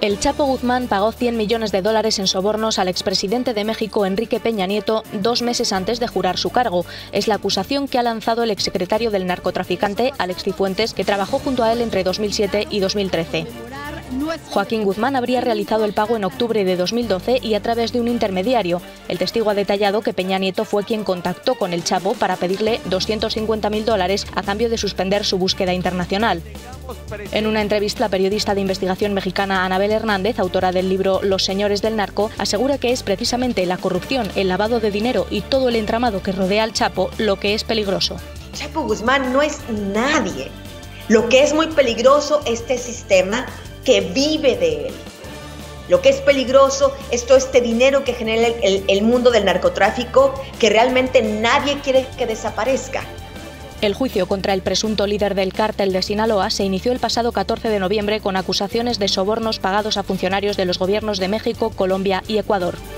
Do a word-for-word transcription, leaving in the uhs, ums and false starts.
El Chapo Guzmán pagó cien millones de dólares en sobornos al expresidente de México, Enrique Peña Nieto, dos meses antes de jurar su cargo. Es la acusación que ha lanzado el exsecretario del narcotraficante, Alex Cifuentes, que trabajó junto a él entre dos mil siete y dos mil trece. Joaquín Guzmán habría realizado el pago en octubre de dos mil doce y a través de un intermediario. El testigo ha detallado que Peña Nieto fue quien contactó con el Chapo para pedirle doscientos cincuenta mil dólares a cambio de suspender su búsqueda internacional. En una entrevista, la periodista de investigación mexicana Anabel Hernández, autora del libro Los señores del narco, asegura que es precisamente la corrupción, el lavado de dinero y todo el entramado que rodea al Chapo lo que es peligroso. Chapo Guzmán no es nadie. Lo que es muy peligroso es este sistema que vive de él. Lo que es peligroso es todo este dinero que genera el, el, el mundo del narcotráfico, que realmente nadie quiere que desaparezca. El juicio contra el presunto líder del cártel de Sinaloa se inició el pasado catorce de noviembre con acusaciones de sobornos pagados a funcionarios de los gobiernos de México, Colombia y Ecuador.